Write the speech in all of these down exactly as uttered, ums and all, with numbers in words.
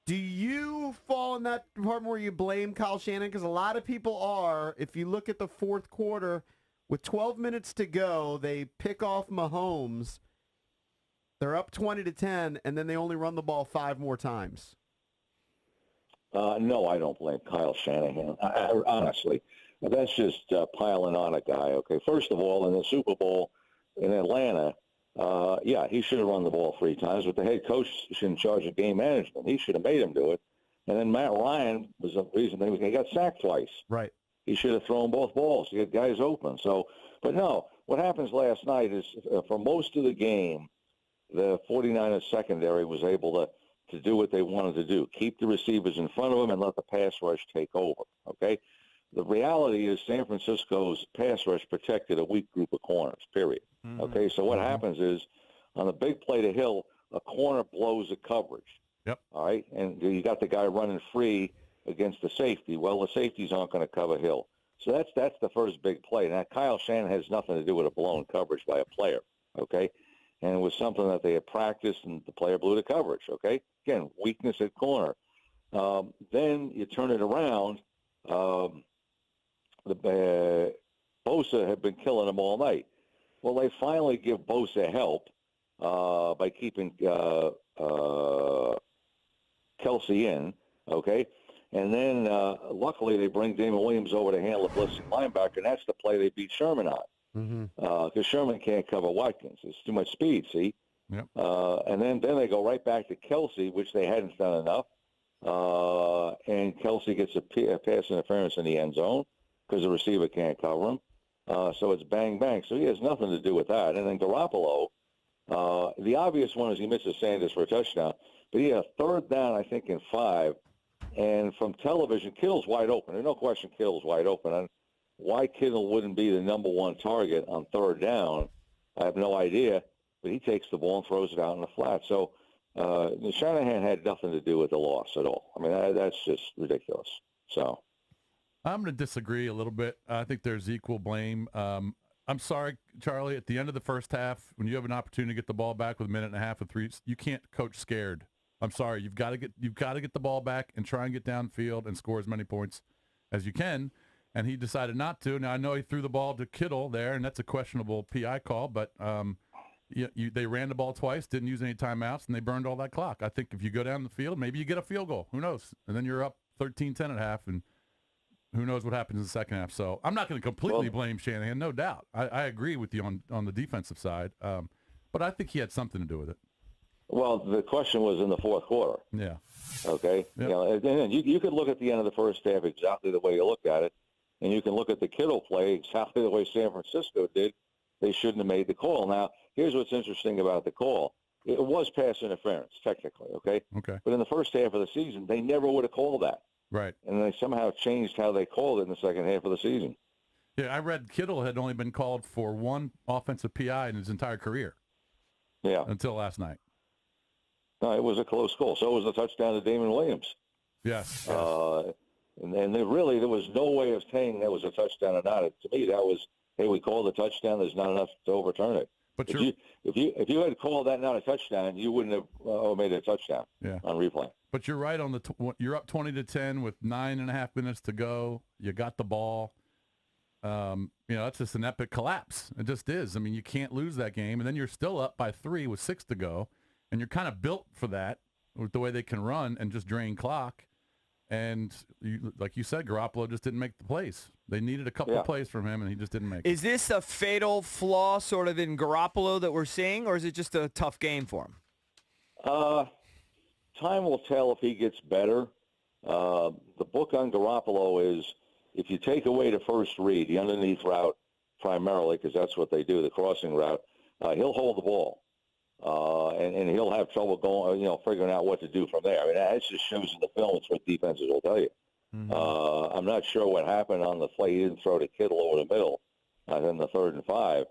Do you fall in that department where you blame Kyle Shanahan? Because a lot of people are. If you look at the fourth quarter, with twelve minutes to go, they pick off Mahomes. They're up twenty to ten, and then they only run the ball five more times. Uh, no, I don't blame Kyle Shanahan. I, I, honestly, that's just uh, piling on a guy. Okay, first of all, in the Super Bowl in Atlanta, uh, yeah, he should have run the ball three times, but the head coach is in charge of game management. He should have made him do it. And then Matt Ryan was the reason they, he got sacked twice. Right. He should have thrown both balls to get guys open. So, but no, what happens last night is uh, for most of the game, the 49ers secondary was able to to do what they wanted to do, keep the receivers in front of them and let the pass rush take over, okay? The reality is San Francisco's pass rush protected a weak group of corners, period, mm-hmm. okay? So what mm-hmm. happens is on the big play to Hill, a corner blows a coverage, yep. all right? And you got the guy running free against the safety. Well, the safeties aren't going to cover Hill. So that's that's the first big play. Now, Kyle Shanahan has nothing to do with a blown coverage by a player, okay? And it was something that they had practiced, and the player blew the coverage, okay? Again, weakness at corner. Um, then you turn it around. Um, the uh, Bosa had been killing them all night. Well, they finally give Bosa help uh, by keeping uh, uh, Kelsey in, okay? And then, uh, luckily, they bring Damon Williams over to handle the blitzing linebacker, and that's the play they beat Sherman on. Because mm-hmm. uh, Sherman can't cover Watkins. It's too much speed, see? Yep. Uh, and then, then they go right back to Kelsey, which they hadn't done enough. Uh, and Kelsey gets a, p- a pass interference in the end zone because the receiver can't cover him. Uh, so it's bang, bang. So he has nothing to do with that. And then Garoppolo, uh, the obvious one is he misses Sanders for a touchdown. But he had a third down, I think, in five. And from television, Kittle's wide open. There's no question Kittle's wide open. And why Kittle wouldn't be the number one target on third down, I have no idea. But he takes the ball and throws it out in the flat. So uh, Shanahan had nothing to do with the loss at all. I mean, that, that's just ridiculous. So I'm going to disagree a little bit. I think there's equal blame. Um, I'm sorry, Charlie. At the end of the first half, when you have an opportunity to get the ball back with a minute and a half or three, you can't coach scared. I'm sorry. You've got to get you've got to get the ball back and try and get downfield and score as many points as you can. And he decided not to. Now I know he threw the ball to Kittle there, and that's a questionable P I call. But um, you, you, they ran the ball twice, didn't use any timeouts, and they burned all that clock. I think if you go down the field, maybe you get a field goal. Who knows? And then you're up thirteen ten at half, and who knows what happens in the second half. So I'm not going to completely well, blame Shanahan, no doubt. I, I agree with you on on the defensive side, um, but I think he had something to do with it. Well, the question was in the fourth quarter. Yeah. Okay. Yep. You know, and then you you could look at the end of the first half exactly the way you look at it, and you can look at the Kittle play exactly the way San Francisco did. They shouldn't have made the call. Now, here's what's interesting about the call. It was pass interference, technically, okay? Okay. But in the first half of the season, they never would have called that. Right. And they somehow changed how they called it in the second half of the season. Yeah, I read Kittle had only been called for one offensive P I in his entire career. Yeah. Until last night. No, it was a close call. So was the touchdown to Damon Williams. Yes. yes. Uh, and and there really, there was no way of saying that was a touchdown or not. To me, that was, hey, we called the touchdown. There's not enough to overturn it. But if you if you if you had called that not a touchdown, you wouldn't have uh, made it a touchdown yeah. on replay. But you're right on the. T- you're up twenty to ten with nine and a half minutes to go. You got the ball. Um, you know, that's just an epic collapse. It just is. I mean, you can't lose that game, and then you're still up by three with six to go, and you're kind of built for that with the way they can run and just drain clock. And you, like you said, Garoppolo just didn't make the plays. They needed a couple yeah. of plays from him, and he just didn't make it. Is this a fatal flaw sort of in Garoppolo that we're seeing, or is it just a tough game for him? Uh, time will tell if he gets better. Uh, the book on Garoppolo is if you take away the first read, the underneath route primarily, because that's what they do, the crossing route, uh, he'll hold the ball. Uh, and, and he'll have trouble going, you know, figuring out what to do from there. I mean, that just shows in the film. It's what defenses will tell you. Mm-hmm. Uh, I'm not sure what happened on the play. He didn't throw to Kittle over the middle uh, in the third and five.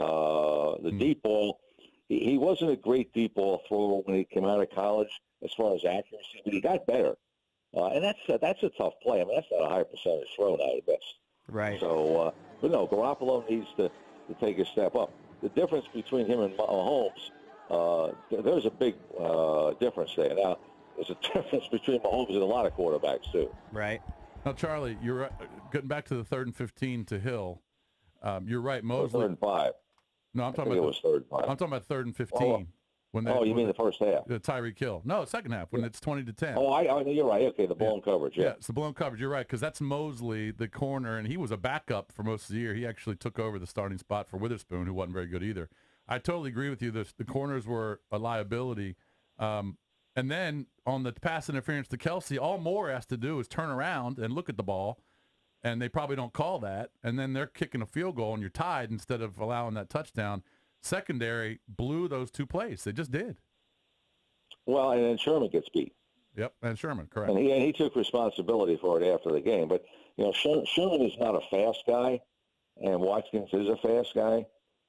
Uh, the mm-hmm. deep ball, he, he wasn't a great deep ball thrower when he came out of college as far as accuracy, but he got better. Uh, and that's uh, that's a tough play. I mean, that's not a high percentage throw now at best. Right. So, uh, but no, Garoppolo needs to, to take a step up. The difference between him and Mahomes, Uh, there's a big uh, difference there. Now, there's a difference between Mahomes and a lot of quarterbacks, too. Right. Now, Charlie, you're right. Getting back to the third and fifteen to Hill, um, you're right. Well, Mosley. third and five. No, I'm I talking think about it was third and five. I'm talking about third and fifteen. Oh, when they, oh you when mean the first half? The Tyreek Hill. No, second half when it's twenty to ten. Oh, I, I you're right. Okay, the blown yeah. coverage. Yeah. yeah, it's the blown coverage. You're right, because that's Mosley, the corner, and he was a backup for most of the year. He actually took over the starting spot for Witherspoon, who wasn't very good either. I totally agree with you. The, the corners were a liability. Um, and then on the pass interference to Kelsey, all Moore has to do is turn around and look at the ball, and they probably don't call that. And then they're kicking a field goal, and you're tied instead of allowing that touchdown. Secondary blew those two plays. They just did. Well, and then Sherman gets beat. Yep, and Sherman, correct. And he, and he took responsibility for it after the game. But, you know, Sher, Sherman is not a fast guy, and Watkins is a fast guy.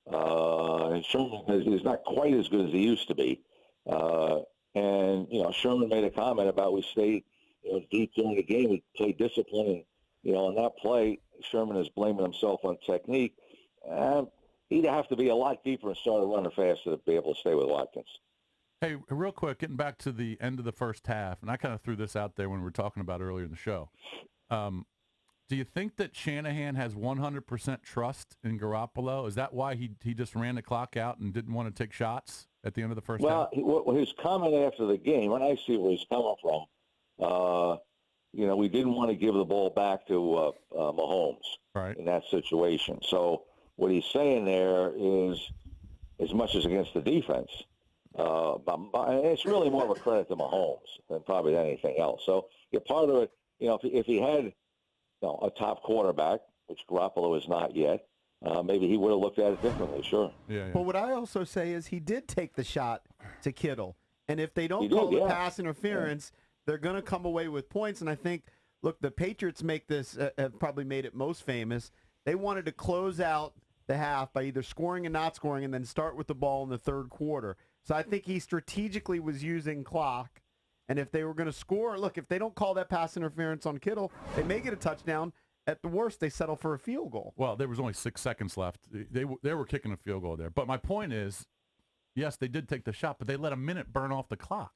Uh, and Sherman is, is not quite as good as he used to be. Uh, and, you know, Sherman made a comment about we stayed, you know, deep during the game. We played discipline. And, you know, on that play, Sherman is blaming himself on technique. Uh, he'd have to be a lot deeper and start running faster to be able to stay with Watkins. Hey, real quick, getting back to the end of the first half, and I kind of threw this out there when we were talking about earlier in the show. Um, do you think that Shanahan has one hundred percent trust in Garoppolo? Is that why he he just ran the clock out and didn't want to take shots at the end of the first well, half? He, well, his comment after the game, and I see where he's coming from, uh, you know, we didn't want to give the ball back to uh, uh, Mahomes right. in that situation. So what he's saying there is, as much as against the defense, Uh, but, but it's really more of a credit to Mahomes than probably anything else. So, yeah, part of it, you know, if, if he had, you know, a top quarterback, which Garoppolo is not yet, uh, maybe he would have looked at it differently. Sure. Yeah, yeah. But what I also say is he did take the shot to Kittle, and if they don't He call did, the yeah. pass interference, yeah. they're going to come away with points. And I think, look, the Patriots make this uh, have probably made it most famous. They wanted to close out the half by either scoring and not scoring, and then start with the ball in the third quarter. So I think he strategically was using clock, and if they were going to score, look, if they don't call that pass interference on Kittle, they may get a touchdown. At the worst, they settle for a field goal. Well, there was only six seconds left. They they were kicking a field goal there. But my point is, yes, they did take the shot, but they let a minute burn off the clock.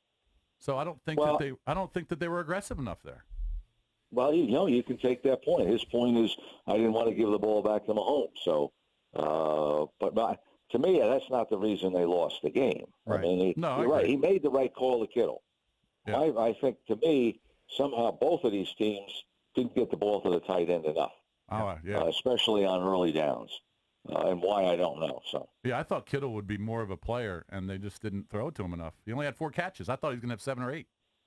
So I don't think well, that they I don't think that they were aggressive enough there. Well, you know, you can take that point. His point is, I didn't want to give the ball back to Mahomes. So, uh, but my. To me, that's not the reason they lost the game. Right. I mean, he, no, you're I right. He made the right call to Kittle. Yeah. I, I think, to me, somehow both of these teams didn't get the ball to the tight end enough, Oh, yeah. uh, especially on early downs. Uh, and why, I don't know. So Yeah, I thought Kittle would be more of a player, and they just didn't throw it to him enough. He only had four catches. I thought he was going to have seven or eight.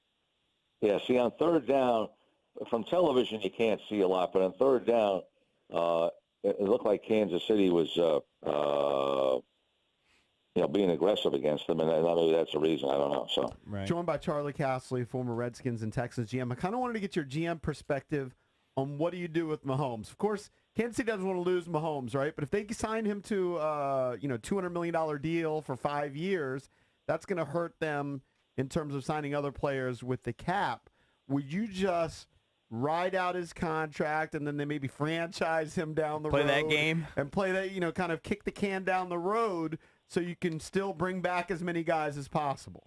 Yeah, see, on third down, from television you can't see a lot, but on third down, uh, it, it looked like Kansas City was uh, uh, – you know, being aggressive against them, and maybe that's the reason. I don't know. So, Right. Joined by Charley Casserly, former Redskins and Texans G M. I kind of wanted to get your G M perspective on what do you do with Mahomes. Of course, Kansas City doesn't want to lose Mahomes, right? But if they sign him to, uh, you know, two hundred million dollars deal for five years, that's going to hurt them in terms of signing other players with the cap. Would you just ride out his contract and then they maybe franchise him down the Play road? that game? And play that, you know, kind of kick the can down the road so you can still bring back as many guys as possible?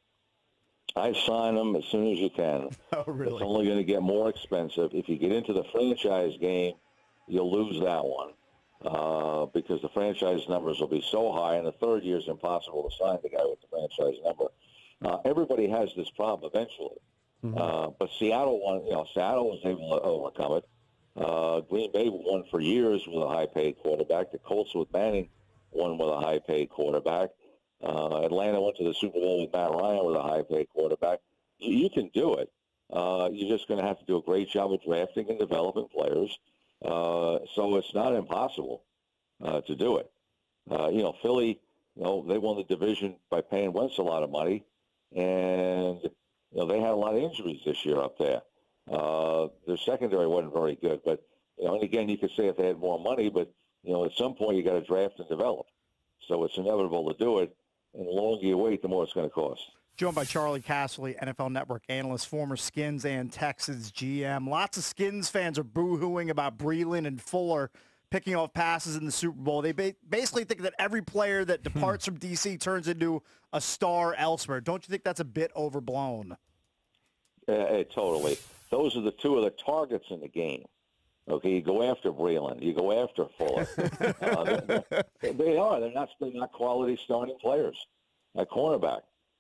I sign them as soon as you can. Oh, really? It's only going to get more expensive. If you get into the franchise game, you'll lose that one uh, because the franchise numbers will be so high, and the third year is impossible to sign the guy with the franchise number. Uh, everybody has this problem eventually. Mm-hmm. Uh, but Seattle won. You know, Seattle was able to overcome it. Uh, Green Bay won for years with a high-paid quarterback. The Colts with Manning won with a high-paid quarterback. Uh, Atlanta went to the Super Bowl with Matt Ryan with a high-paid quarterback. You, you can do it. Uh, you're just going to have to do a great job of drafting and developing players. Uh, so it's not impossible uh, to do it. Uh, you know, Philly, you know, they won the division by paying Wentz a lot of money, and you know they had a lot of injuries this year up there. Uh, their secondary wasn't very good, but you know, and again, you could say if they had more money, but you know, at some point you got to draft and develop. So it's inevitable to do it, and the longer you wait, the more it's going to cost. Joined by Charley Casserly, N F L Network analyst, former Skins and Texans G M. Lots of Skins fans are boo-hooing about Breeland and Fuller picking off passes in the Super Bowl. They ba basically think that every player that departs from D C turns into a star elsewhere. Don't you think that's a bit overblown? Uh, totally. Those are the two of the targets in the game. Okay, you go after Breland, you go after Fuller. uh, they, they are. They're not. They're not quality starting players at cornerback.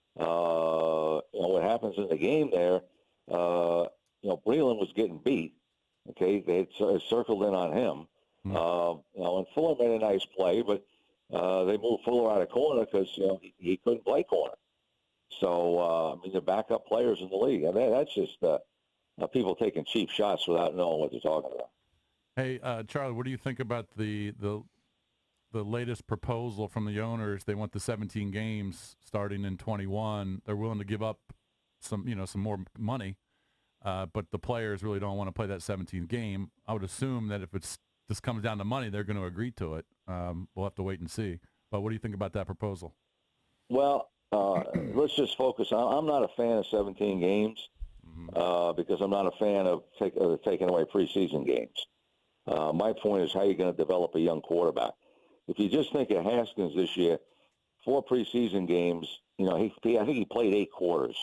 Uh, you know what happens in the game there? Uh, you know, Breland was getting beat. Okay, they had c- circled in on him. Mm-hmm. Uh, you know, and Fuller made a nice play, but uh, they moved Fuller out of corner because you know he, he couldn't play corner. So uh, I mean, they're backup players in the league, and that, that's just uh, uh, people taking cheap shots without knowing what they're talking about. Hey, uh, Charlie, what do you think about the the the latest proposal from the owners? They want the seventeen games starting in twenty-one. They're willing to give up some, you know, some more money, uh, but the players really don't want to play that seventeenth game. I would assume that if it's this comes down to money, they're going to agree to it. Um, we'll have to wait and see. But what do you think about that proposal? Well, uh, let's just focus on. I'm not a fan of seventeen games mm-hmm. uh, because I'm not a fan of, take, of taking away preseason games. Uh, my point is how you're going to develop a young quarterback. If you just think of Haskins this year, four preseason games, you know, he, he I think he played eight quarters.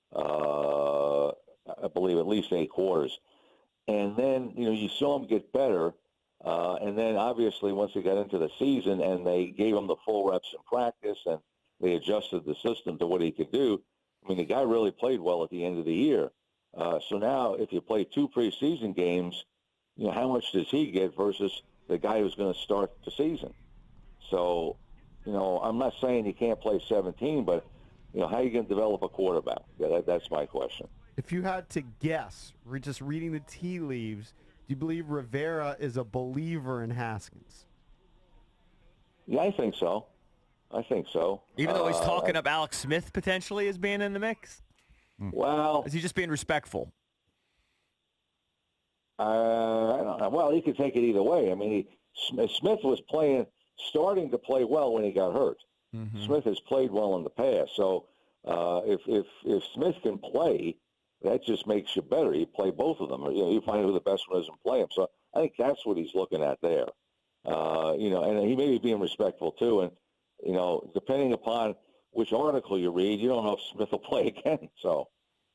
Uh, I believe at least eight quarters. And then, you know, you saw him get better. Uh, and then, obviously, once he got into the season and they gave him the full reps in practice and they adjusted the system to what he could do, I mean, the guy really played well at the end of the year. Uh, so now if you play two preseason games, you know, how much does he get versus the guy who's going to start the season? So, you know, I'm not saying you can't play seventeen, but, you know, how are you going to develop a quarterback? Yeah, that, that's my question. If you had to guess, re- just reading the tea leaves, do you believe Rivera is a believer in Haskins? Yeah, I think so. I think so. Even though he's uh, talking up Alex Smith potentially as being in the mix? Well, is he just being respectful? Uh, I don't know. Well, he could take it either way. I mean, he, Smith was playing, starting to play well when he got hurt. Mm-hmm. Smith has played well in the past. So uh, if if if Smith can play, that just makes you better. You play both of them. You know, you find who the best one is and play him. So I think that's what he's looking at there. Uh, you know, and he may be being respectful too. And you know, depending upon which article you read, you don't know if Smith will play again. So.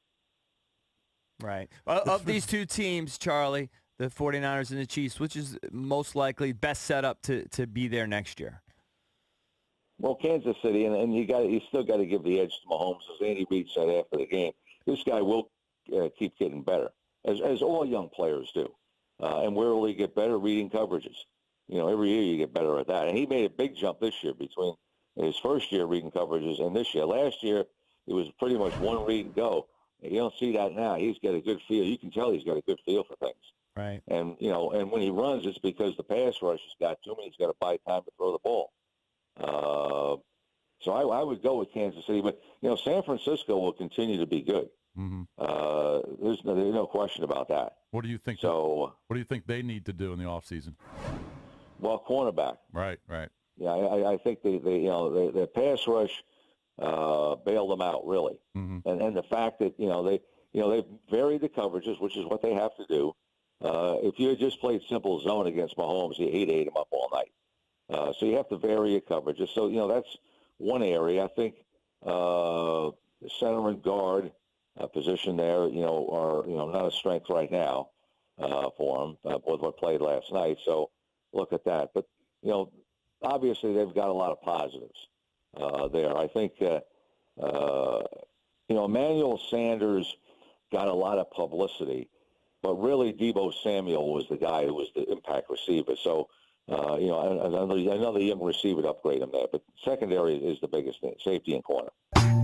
Right. Uh, of these two teams, Charlie, the forty-niners and the Chiefs, which is most likely best set up to, to be there next year? Well, Kansas City, and, and you got you still got to give the edge to Mahomes, as Andy Reid said after the game. This guy will uh, keep getting better, as as all young players do. Uh, and where will he get better? Reading coverages. You know, every year you get better at that. And he made a big jump this year between his first year reading coverages and this year. Last year, it was pretty much one read and go. You don't see that now. He's got a good feel. You can tell he's got a good feel for things. Right. And, you know, and when he runs, it's because the pass rush has got to him. He's got to buy time to throw the ball. Uh, so I, I would go with Kansas City. But, you know, San Francisco will continue to be good. Mm-hmm. Uh, there's, no, there's no question about that. What do you think? So, what do you think they need to do in the offseason? Well, cornerback. Right, right. Yeah, I, I think they, they, you know, the, the pass rush uh, bailed them out really, mm-hmm. and and the fact that you know they, you know, they varied the coverages, which is what they have to do. Uh, if you had just played simple zone against Mahomes, he'd ate him up all night. Uh, so you have to vary your coverages. So you know that's one area. I think uh, the center and guard uh, position there, you know, are you know not a strength right now uh, for them uh, with what played last night. So look at that. But you know, obviously they've got a lot of positives uh, there. I think uh, uh, you know Emmanuel Sanders got a lot of publicity, but really Deebo Samuel was the guy who was the impact receiver. So. Uh, you know, another, another young receiver to upgrade him there. But secondary is the biggest thing, safety and corner.